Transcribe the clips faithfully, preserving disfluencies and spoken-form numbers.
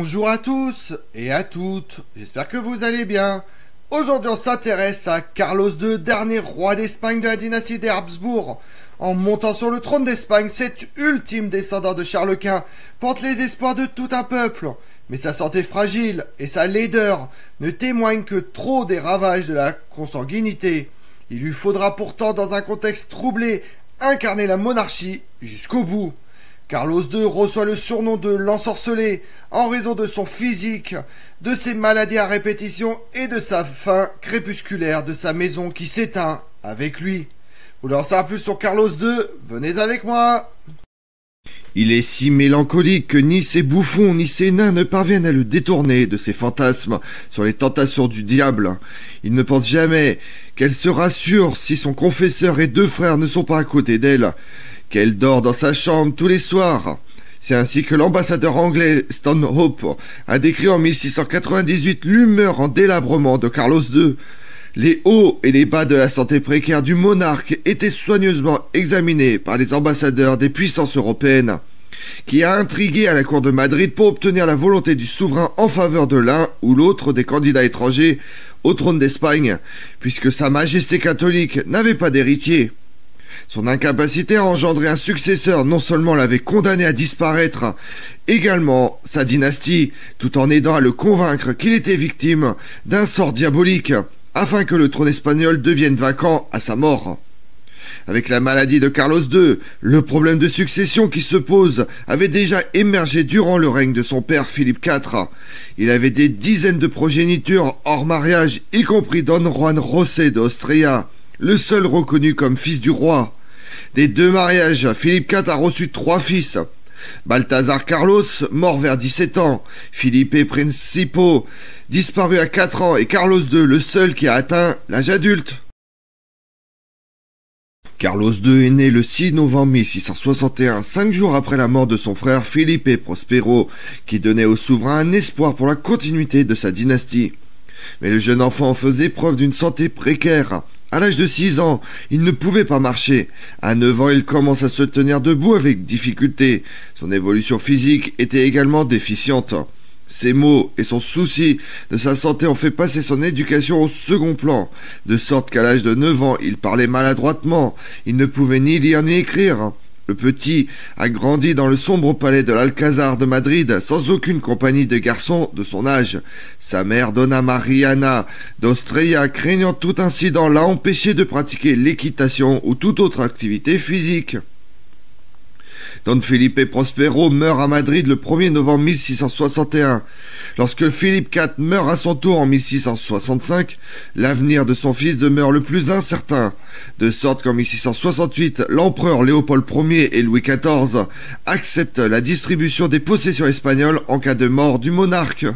Bonjour à tous et à toutes, j'espère que vous allez bien. Aujourd'hui on s'intéresse à Carlos deux, dernier roi d'Espagne de la dynastie des Habsbourg. En montant sur le trône d'Espagne, cet ultime descendant de Charles Quint porte les espoirs de tout un peuple. Mais sa santé fragile et sa laideur ne témoignent que trop des ravages de la consanguinité. Il lui faudra pourtant, dans un contexte troublé, incarner la monarchie jusqu'au bout. Carlos deux reçoit le surnom de l'ensorcelé en raison de son physique, de ses maladies à répétition et de sa fin crépusculaire de sa maison qui s'éteint avec lui. Vous voulez en savoir plus sur Carlos deux? Venez avec moi. Il est si mélancolique que ni ses bouffons ni ses nains ne parviennent à le détourner de ses fantasmes sur les tentations du diable. Il ne pense jamais qu'elle se rassure si son confesseur et deux frères ne sont pas à côté d'elle, qu'elle dort dans sa chambre tous les soirs. C'est ainsi que l'ambassadeur anglais Stanhope a décrit en mille six cent quatre-vingt-dix-huit l'humeur en délabrement de Carlos deux. Les hauts et les bas de la santé précaire du monarque étaient soigneusement examinés par les ambassadeurs des puissances européennes, qui a intrigué à la cour de Madrid pour obtenir la volonté du souverain en faveur de l'un ou l'autre des candidats étrangers au trône d'Espagne, puisque sa majesté catholique n'avait pas d'héritier. Son incapacité à engendrer un successeur non seulement l'avait condamné à disparaître, également sa dynastie, tout en aidant à le convaincre qu'il était victime d'un sort diabolique, afin que le trône espagnol devienne vacant à sa mort. Avec la maladie de Carlos deux, le problème de succession qui se pose avait déjà émergé durant le règne de son père Philippe quatre. Il avait des dizaines de progénitures hors mariage, y compris Don Juan José d'Austria, le seul reconnu comme fils du roi. Des deux mariages, Philippe quatre a reçu trois fils. Balthazar Carlos, mort vers dix-sept ans, Felipe Principo, disparu à quatre ans, et Carlos deux, le seul qui a atteint l'âge adulte. Carlos deux est né le six novembre mille six cent soixante et un, cinq jours après la mort de son frère Felipe Prospero, qui donnait au souverain un espoir pour la continuité de sa dynastie. Mais le jeune enfant faisait preuve d'une santé précaire. À l'âge de six ans, il ne pouvait pas marcher. À neuf ans, il commence à se tenir debout avec difficulté. Son évolution physique était également déficiente. Ses maux et son souci de sa santé ont fait passer son éducation au second plan, de sorte qu'à l'âge de neuf ans, il parlait maladroitement. Il ne pouvait ni lire ni écrire. Le petit a grandi dans le sombre palais de l'Alcazar de Madrid sans aucune compagnie de garçons de son âge. Sa mère, Donna Mariana d'Austria, craignant tout incident, l'a empêché de pratiquer l'équitation ou toute autre activité physique. Don Felipe Prospero meurt à Madrid le premier novembre mille six cent soixante et un. Lorsque Philippe quatre meurt à son tour en mille six cent soixante-cinq, l'avenir de son fils demeure le plus incertain, de sorte qu'en mille six cent soixante-huit, l'empereur Léopold Ier et Louis quatorze acceptent la distribution des possessions espagnoles en cas de mort du monarque.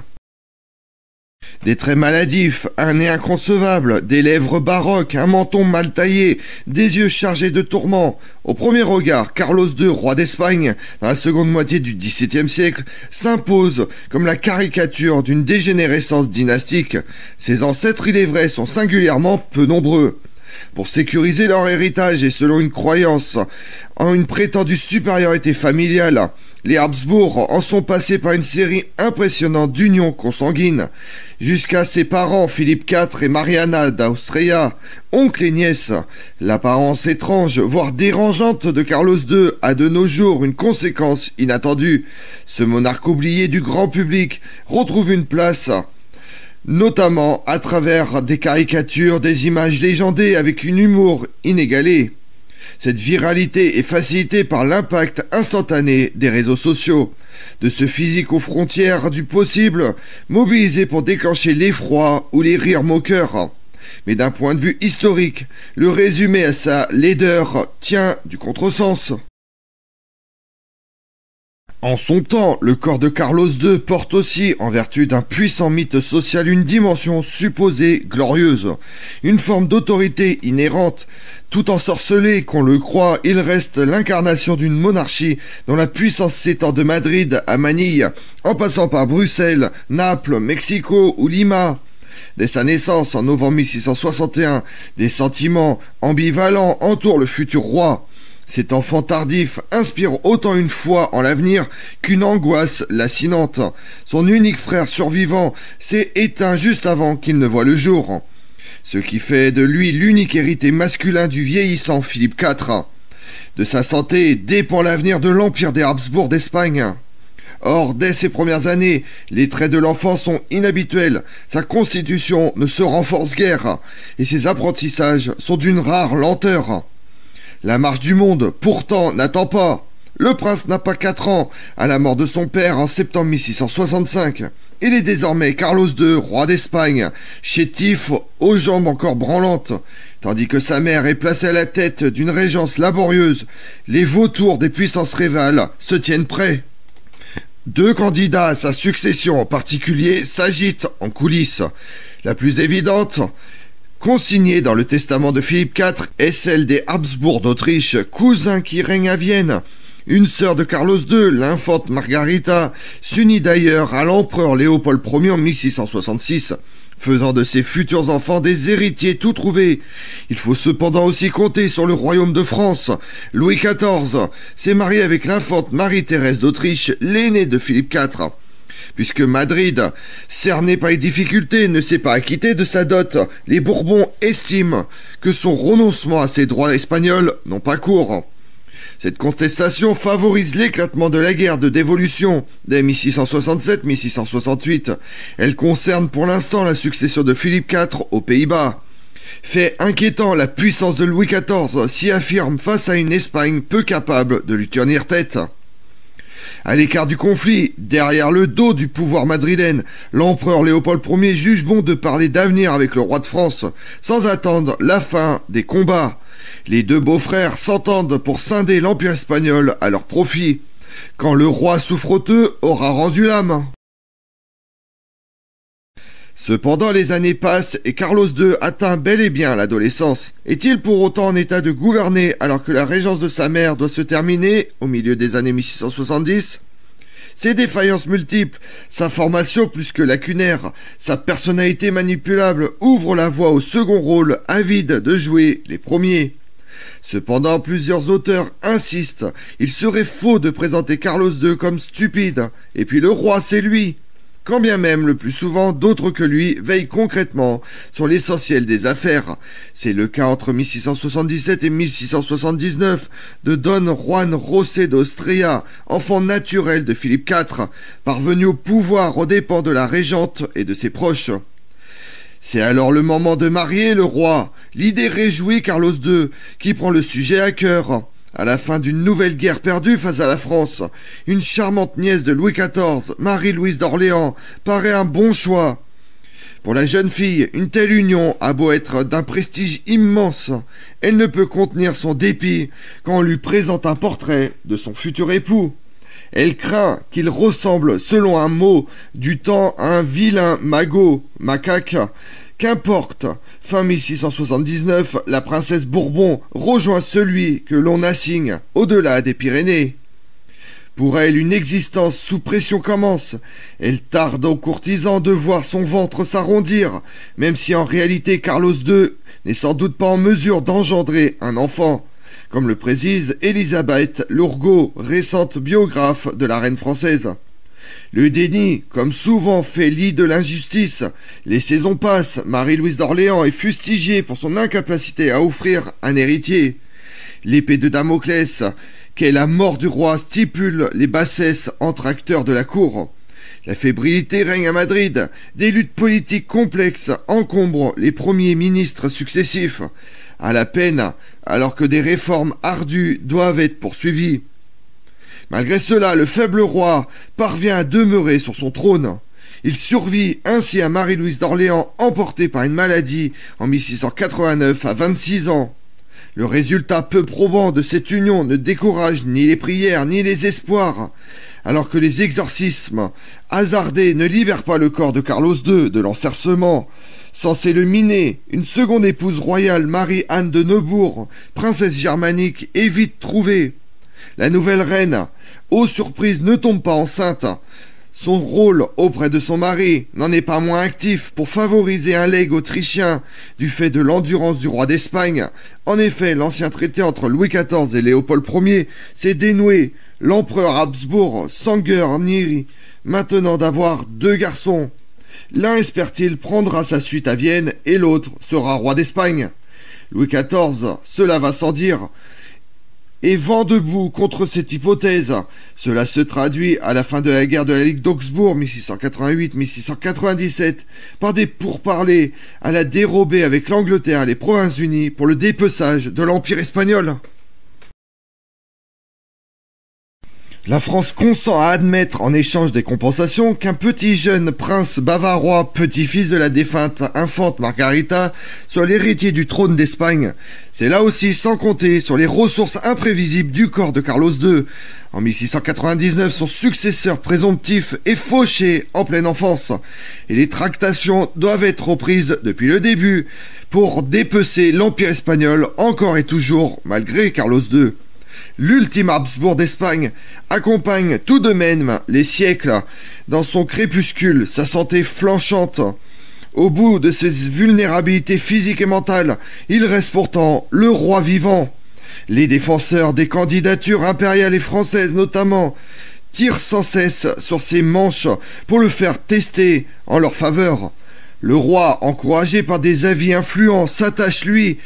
Des traits maladifs, un nez inconcevable, des lèvres baroques, un menton mal taillé, des yeux chargés de tourments. Au premier regard, Carlos deux, roi d'Espagne, dans la seconde moitié du dix-septième siècle, s'impose comme la caricature d'une dégénérescence dynastique. Ses ancêtres, il est vrai, sont singulièrement peu nombreux. Pour sécuriser leur héritage et selon une croyance en une prétendue supériorité familiale, les Habsbourg en sont passés par une série impressionnante d'unions consanguines, jusqu'à ses parents Philippe quatre et Mariana d'Austria, oncle et nièce. L'apparence étrange, voire dérangeante de Carlos deux a de nos jours une conséquence inattendue. Ce monarque oublié du grand public retrouve une place, notamment à travers des caricatures, des images légendées avec un humour inégalé. Cette viralité est facilitée par l'impact instantané des réseaux sociaux, de ce physique aux frontières du possible, mobilisé pour déclencher l'effroi ou les rires moqueurs. Mais d'un point de vue historique, le résumé à sa laideur tient du contresens. En son temps, le corps de Carlos deux porte aussi, en vertu d'un puissant mythe social, une dimension supposée glorieuse, une forme d'autorité inhérente. Tout ensorcelé qu'on le croit, il reste l'incarnation d'une monarchie dont la puissance s'étend de Madrid à Manille, en passant par Bruxelles, Naples, Mexico ou Lima. Dès sa naissance en novembre mille six cent soixante et un, des sentiments ambivalents entourent le futur roi. Cet enfant tardif inspire autant une foi en l'avenir qu'une angoisse lancinante. Son unique frère survivant s'est éteint juste avant qu'il ne voie le jour, ce qui fait de lui l'unique héritier masculin du vieillissant Philippe quatre. De sa santé dépend l'avenir de l'Empire des Habsbourg d'Espagne. Or, dès ses premières années, les traits de l'enfant sont inhabituels, sa constitution ne se renforce guère, et ses apprentissages sont d'une rare lenteur. La marche du monde, pourtant, n'attend pas. Le prince n'a pas quatre ans, à la mort de son père en septembre mille six cent soixante-cinq. Il est désormais Carlos deux, roi d'Espagne, chétif, aux jambes encore branlantes, tandis que sa mère est placée à la tête d'une régence laborieuse. Les vautours des puissances rivales se tiennent prêts. Deux candidats à sa succession en particulier s'agitent en coulisses. La plus évidente, consignée dans le testament de Philippe quatre, est celle des Habsbourg d'Autriche, cousins qui règnent à Vienne. Une sœur de Carlos deux, l'infante Margarita, s'unit d'ailleurs à l'empereur Léopold Ier en mille six cent soixante-six, faisant de ses futurs enfants des héritiers tout trouvés. Il faut cependant aussi compter sur le royaume de France. Louis quatorze s'est marié avec l'infante Marie-Thérèse d'Autriche, l'aînée de Philippe quatre. Puisque Madrid, cerné par les difficultés, ne s'est pas acquitté de sa dot, les Bourbons estiment que son renoncement à ses droits espagnols n'ont pas cours. Cette contestation favorise l'éclatement de la guerre de dévolution dès mille six cent soixante-sept mille six cent soixante-huit. Elle concerne pour l'instant la succession de Philippe quatre aux Pays-Bas. Fait inquiétant, la puissance de Louis quatorze s'y affirme face à une Espagne peu capable de lui tenir tête. À l'écart du conflit, derrière le dos du pouvoir madrilène, l'empereur Léopold Ier juge bon de parler d'avenir avec le roi de France, sans attendre la fin des combats. Les deux beaux-frères s'entendent pour scinder l'Empire espagnol à leur profit, quand le roi souffroteux aura rendu l'âme. Cependant, les années passent et Carlos deux atteint bel et bien l'adolescence. Est-il pour autant en état de gouverner alors que la régence de sa mère doit se terminer au milieu des années mille six cent soixante-dix ? Ses défaillances multiples, sa formation plus que lacunaire, sa personnalité manipulable ouvrent la voie au second rôle, avide de jouer les premiers. Cependant, plusieurs auteurs insistent, il serait faux de présenter Carlos deux comme stupide, et puis le roi c'est lui. Quand bien même, le plus souvent, d'autres que lui veillent concrètement sur l'essentiel des affaires. C'est le cas entre mille six cent soixante-dix-sept et mille six cent soixante-dix-neuf de Don Juan José d'Austria, enfant naturel de Philippe quatre, parvenu au pouvoir aux dépens de la régente et de ses proches. C'est alors le moment de marier le roi. L'idée réjouit Carlos deux, qui prend le sujet à cœur. À la fin d'une nouvelle guerre perdue face à la France, une charmante nièce de Louis quatorze, Marie-Louise d'Orléans, paraît un bon choix. Pour la jeune fille, une telle union a beau être d'un prestige immense, elle ne peut contenir son dépit quand on lui présente un portrait de son futur époux. Elle craint qu'il ressemble, selon un mot du temps, à un vilain magot, macaque. Qu'importe, fin mille six cent soixante-dix-neuf, la princesse Bourbon rejoint celui que l'on assigne au-delà des Pyrénées. Pour elle, une existence sous pression commence. Elle tarde aux courtisans de voir son ventre s'arrondir, même si en réalité Carlos deux n'est sans doute pas en mesure d'engendrer un enfant, comme le précise Elisabeth Lourgaud, récente biographe de la reine française. Le déni, comme souvent, fait lit de l'injustice. Les saisons passent, Marie-Louise d'Orléans est fustigée pour son incapacité à offrir un héritier. L'épée de Damoclès, qu'est la mort du roi, stipule les bassesses entre acteurs de la cour. La fébrilité règne à Madrid, des luttes politiques complexes encombrent les premiers ministres successifs, à la peine, alors que des réformes ardues doivent être poursuivies. Malgré cela, le faible roi parvient à demeurer sur son trône. Il survit ainsi à Marie-Louise d'Orléans, emportée par une maladie en mille six cent quatre-vingt-neuf à vingt-six ans. Le résultat peu probant de cette union ne décourage ni les prières ni les espoirs, alors que les exorcismes hasardés ne libèrent pas le corps de Carlos deux de l'encerclement. Censé le miner, une seconde épouse royale, Marie-Anne de Neubourg, princesse germanique, est vite trouvée. La nouvelle reine, ô surprise, ne tombe pas enceinte. Son rôle auprès de son mari n'en est pas moins actif pour favoriser un legs autrichien du fait de l'endurance du roi d'Espagne. En effet, l'ancien traité entre Louis quatorze et Léopold Ier s'est dénoué, l'empereur Habsbourg s'enguerrit maintenant d'avoir deux garçons. L'un, espère-t-il, prendra sa suite à Vienne et l'autre sera roi d'Espagne. Louis quatorze, cela va sans dire, est vent debout contre cette hypothèse. Cela se traduit à la fin de la guerre de la Ligue d'Augsbourg mille six cent quatre-vingt-huit mille six cent quatre-vingt-dix-sept par des pourparlers à la dérobée avec l'Angleterre et les Provinces-Unies pour le dépeçage de l'Empire espagnol. La France consent à admettre en échange des compensations qu'un petit jeune prince bavarois, petit-fils de la défunte infante Margarita, soit l'héritier du trône d'Espagne. C'est là aussi sans compter sur les ressources imprévisibles du corps de Carlos deux. En mille six cent quatre-vingt-dix-neuf, son successeur présomptif est fauché en pleine enfance. Et les tractations doivent être reprises depuis le début pour dépecer l'Empire espagnol encore et toujours malgré Carlos deux. L'ultime Habsbourg d'Espagne accompagne tout de même les siècles dans son crépuscule, sa santé flanchante. Au bout de ses vulnérabilités physiques et mentales, il reste pourtant le roi vivant. Les défenseurs des candidatures impériales et françaises notamment tirent sans cesse sur ses manches pour le faire tester en leur faveur. Le roi, encouragé par des avis influents, s'attache lui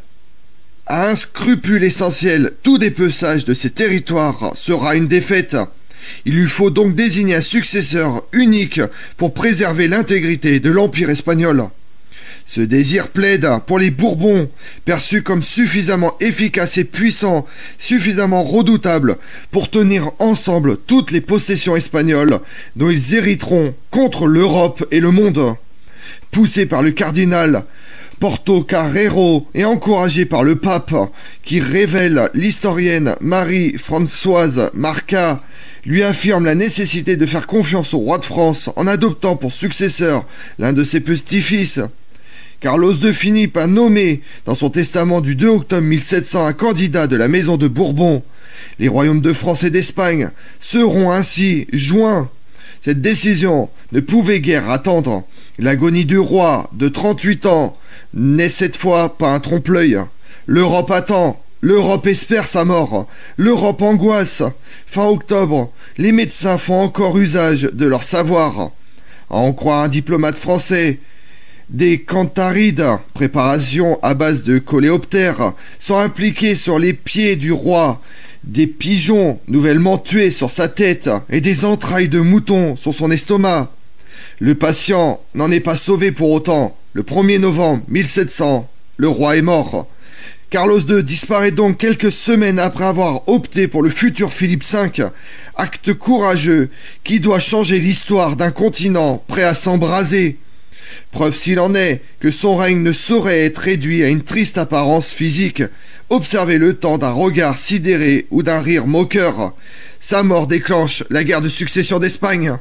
à un scrupule essentiel, tout dépeçage de ces territoires sera une défaite. Il lui faut donc désigner un successeur unique pour préserver l'intégrité de l'Empire espagnol. Ce désir plaide pour les Bourbons, perçus comme suffisamment efficaces et puissants, suffisamment redoutables pour tenir ensemble toutes les possessions espagnoles dont ils hériteront contre l'Europe et le monde. Poussé par le cardinal Portocarrero et encouragé par le pape, qui révèle l'historienne Marie-Françoise Marca, lui affirme la nécessité de faire confiance au roi de France en adoptant pour successeur l'un de ses petits-fils. Carlos deux finit par nommer dans son testament du deux octobre mille sept cents un candidat de la maison de Bourbon. Les royaumes de France et d'Espagne seront ainsi joints. Cette décision ne pouvait guère attendre. L'agonie du roi de trente-huit ans n'est cette fois pas un trompe-l'œil. L'Europe attend, l'Europe espère sa mort, l'Europe angoisse. Fin octobre, les médecins font encore usage de leur savoir. À en croire un diplomate français, des cantharides, préparation à base de coléoptères, sont impliqués sur les pieds du roi. Des pigeons nouvellement tués sur sa tête et des entrailles de mouton sur son estomac. Le patient n'en est pas sauvé pour autant. Le premier novembre mille sept cents, le roi est mort. Carlos deux disparaît donc quelques semaines après avoir opté pour le futur Philippe cinq, acte courageux qui doit changer l'histoire d'un continent prêt à s'embraser. Preuve s'il en est que son règne ne saurait être réduit à une triste apparence physique. Observez le temps d'un regard sidéré ou d'un rire moqueur. Sa mort déclenche la guerre de succession d'Espagne.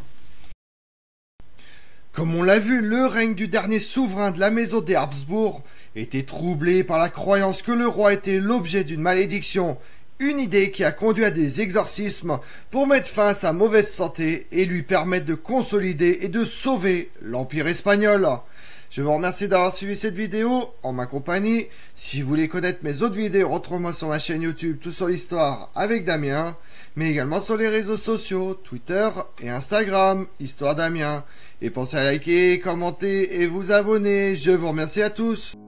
Comme on l'a vu, le règne du dernier souverain de la maison des Habsbourg était troublé par la croyance que le roi était l'objet d'une malédiction, une idée qui a conduit à des exorcismes pour mettre fin à sa mauvaise santé et lui permettre de consolider et de sauver l'Empire espagnol. Je vous remercie d'avoir suivi cette vidéo en ma compagnie. Si vous voulez connaître mes autres vidéos, retrouvez-moi sur ma chaîne YouTube Tout sur l'Histoire avec Damien, mais également sur les réseaux sociaux, Twitter et Instagram, Histoire Damien. Et pensez à liker, commenter et vous abonner. Je vous remercie à tous.